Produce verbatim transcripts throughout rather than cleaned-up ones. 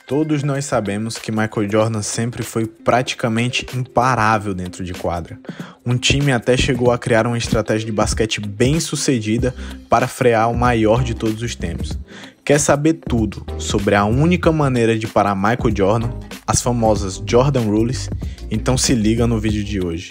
Todos nós sabemos que Michael Jordan sempre foi praticamente imparável dentro de quadra. Um time até chegou a criar uma estratégia de basquete bem sucedida para frear o maior de todos os tempos. Quer saber tudo sobre a única maneira de parar Michael Jordan, as famosas Jordan Rules? Então se liga no vídeo de hoje.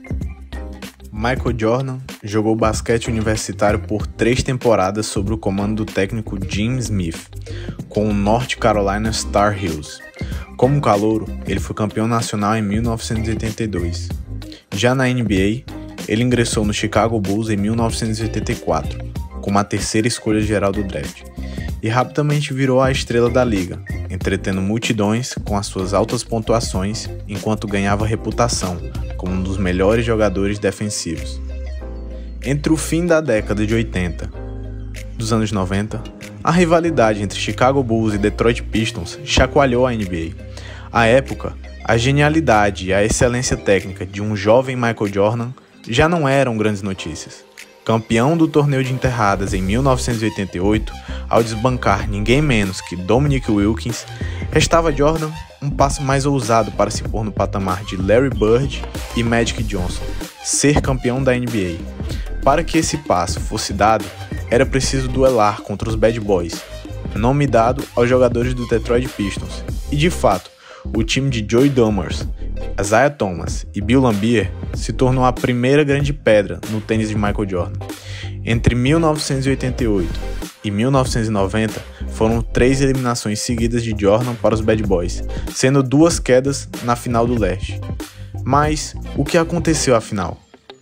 Michael Jordan jogou basquete universitário por três temporadas sob o comando do técnico Jim Smith, com o North Carolina Tar Heels. Como calouro, ele foi campeão nacional em mil novecentos e oitenta e dois. Já na N B A, ele ingressou no Chicago Bulls em mil novecentos e oitenta e quatro, como a terceira escolha geral do draft, e rapidamente virou a estrela da liga, entretendo multidões com as suas altas pontuações enquanto ganhava reputação como um dos melhores jogadores defensivos. Entre o fim da década de oitenta e dos anos noventa, a rivalidade entre Chicago Bulls e Detroit Pistons chacoalhou a N B A. À época, a genialidade e a excelência técnica de um jovem Michael Jordan já não eram grandes notícias. Campeão do torneio de enterradas em mil novecentos e oitenta e oito, ao desbancar ninguém menos que Dominique Wilkins, restava a Jordan um passo mais ousado para se pôr no patamar de Larry Bird e Magic Johnson, ser campeão da N B A. Para que esse passo fosse dado, era preciso duelar contra os Bad Boys, nome dado aos jogadores do Detroit Pistons, e de fato, o time de Joe Dumars, Isiah Thomas e Bill Laimbeer se tornou a primeira grande pedra no tênis de Michael Jordan. Entre mil novecentos e oitenta e oito e mil novecentos e noventa foram três eliminações seguidas de Jordan para os Bad Boys, sendo duas quedas na final do leste. Mas o que aconteceu afinal?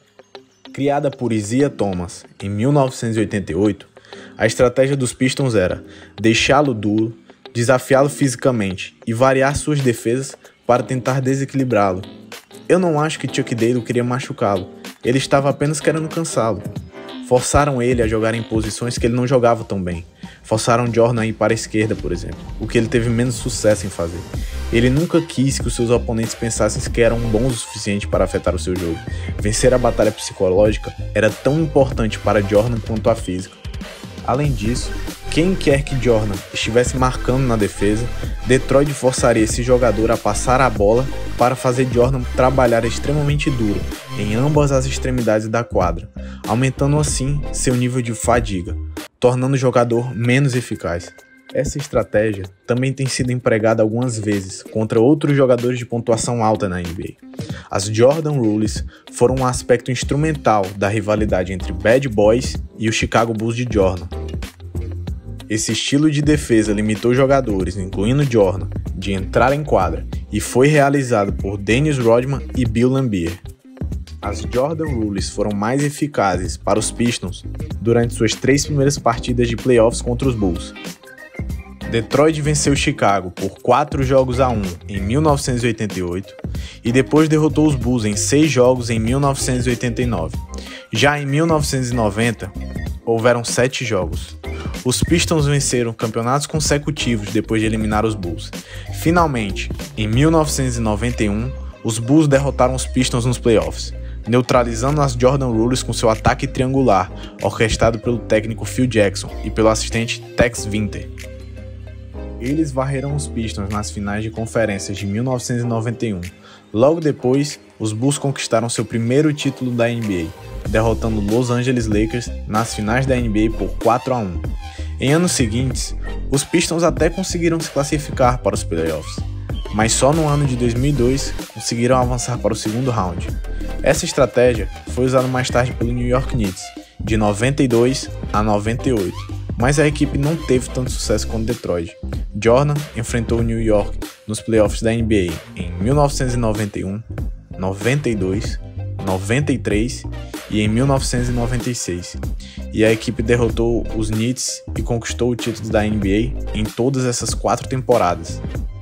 Criada por Isiah Thomas em mil novecentos e oitenta e oito, a estratégia dos Pistons era deixá-lo duro, desafiá-lo fisicamente e variar suas defesas para tentar desequilibrá-lo. Eu não acho que Chuck Daly queria machucá-lo, ele estava apenas querendo cansá-lo. Forçaram ele a jogar em posições que ele não jogava tão bem. Forçaram Jordan a ir para a esquerda, por exemplo, o que ele teve menos sucesso em fazer. Ele nunca quis que os seus oponentes pensassem que eram bons o suficiente para afetar o seu jogo. Vencer a batalha psicológica era tão importante para Jordan quanto a física. Além disso, quem quer que Jordan estivesse marcando na defesa, Detroit forçaria esse jogador a passar a bola para fazer Jordan trabalhar extremamente duro em ambas as extremidades da quadra, aumentando assim seu nível de fadiga, tornando o jogador menos eficaz. Essa estratégia também tem sido empregada algumas vezes contra outros jogadores de pontuação alta na N B A. As Jordan Rules foram um aspecto instrumental da rivalidade entre Bad Boys e o Chicago Bulls de Jordan. Esse estilo de defesa limitou jogadores, incluindo Jordan, de entrar em quadra e foi realizado por Dennis Rodman e Bill Laimbeer. As Jordan Rules foram mais eficazes para os Pistons durante suas três primeiras partidas de playoffs contra os Bulls. Detroit venceu Chicago por quatro jogos a um em mil novecentos e oitenta e oito e depois derrotou os Bulls em seis jogos em mil novecentos e oitenta e nove. Já em mil novecentos e noventa, houveram sete jogos. Os Pistons venceram campeonatos consecutivos depois de eliminar os Bulls. Finalmente, em mil novecentos e noventa e um, os Bulls derrotaram os Pistons nos playoffs, neutralizando as Jordan Rules com seu ataque triangular, orquestrado pelo técnico Phil Jackson e pelo assistente Tex Winter. Eles varreram os Pistons nas finais de conferências de mil novecentos e noventa e um. Logo depois, os Bulls conquistaram seu primeiro título da N B A, derrotando os Los Angeles Lakers nas finais da N B A por quatro a um. Em anos seguintes, os Pistons até conseguiram se classificar para os playoffs, mas só no ano de dois mil e dois conseguiram avançar para o segundo round. Essa estratégia foi usada mais tarde pelo New York Knicks, de noventa e dois a noventa e oito, mas a equipe não teve tanto sucesso quanto Detroit. Jordan enfrentou o New York nos playoffs da N B A em mil novecentos e noventa e um, noventa e dois, noventa e três e em mil novecentos e noventa e seis, e a equipe derrotou os Knicks e conquistou o título da N B A em todas essas quatro temporadas.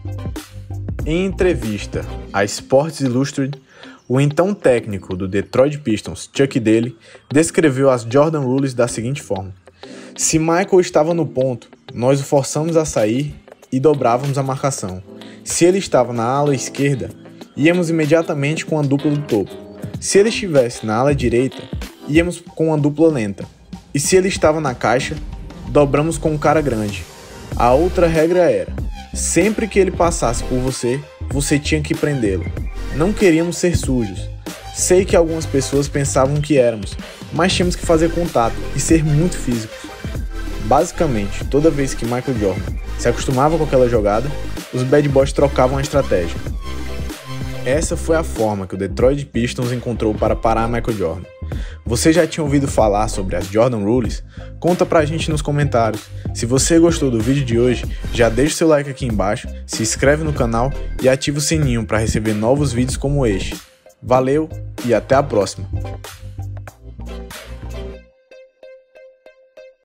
Em entrevista a Sports Illustrated, o então técnico do Detroit Pistons, Chuck Daly, descreveu as Jordan Rules da seguinte forma: se Michael estava no ponto, nós o forçamos a sair e dobrávamos a marcação. Se ele estava na ala esquerda, íamos imediatamente com a dupla do topo. Se ele estivesse na ala direita, íamos com a dupla lenta. E se ele estava na caixa, dobramos com um cara grande. A outra regra era: Sempre que ele passasse por você, você tinha que prendê-lo. Não queríamos ser sujos. Sei que algumas pessoas pensavam que éramos, mas tínhamos que fazer contato e ser muito físicos. Basicamente, toda vez que Michael Jordan se acostumava com aquela jogada, os Bad Boys trocavam a estratégia. Essa foi a forma que o Detroit Pistons encontrou para parar Michael Jordan. Você já tinha ouvido falar sobre as Jordan Rules? Conta pra gente nos comentários. Se você gostou do vídeo de hoje, já deixa o seu like aqui embaixo, se inscreve no canal e ativa o sininho para receber novos vídeos como este. Valeu e até a próxima!